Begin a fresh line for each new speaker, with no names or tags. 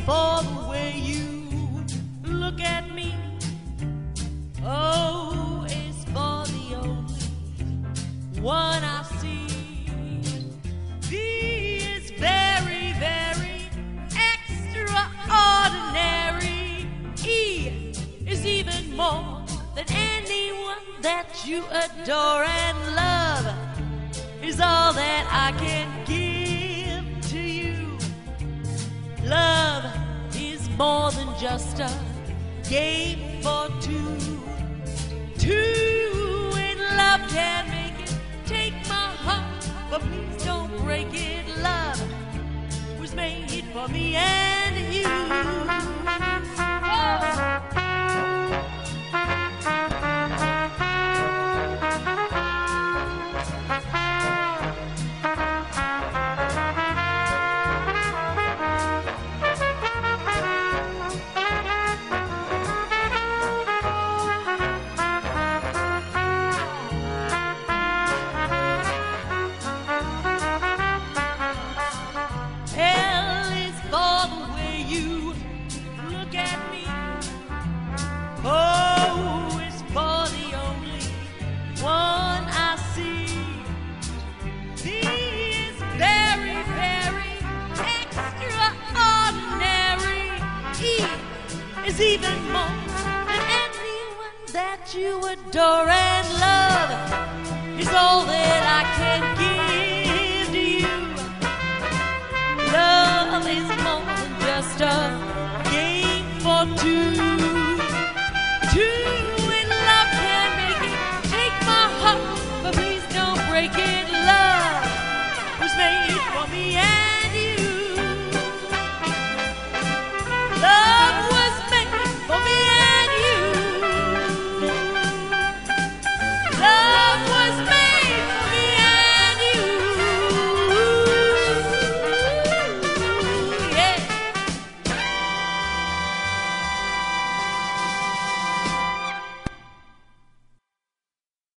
for the way you look at me. O is for the only one I see. V is very, very extraordinary. E is even more than anyone that you adore, and love is all that I can give to you. Love is more than just a game for two. Two in love can make it. Take my heart, but please don't break it. Love was made for me and you. L is for the way you look at me. O is for the only one I see. V is very, very extraordinary. E is even more than anyone that you adore, and love is all that I can give to you. Love is more than just a game for two.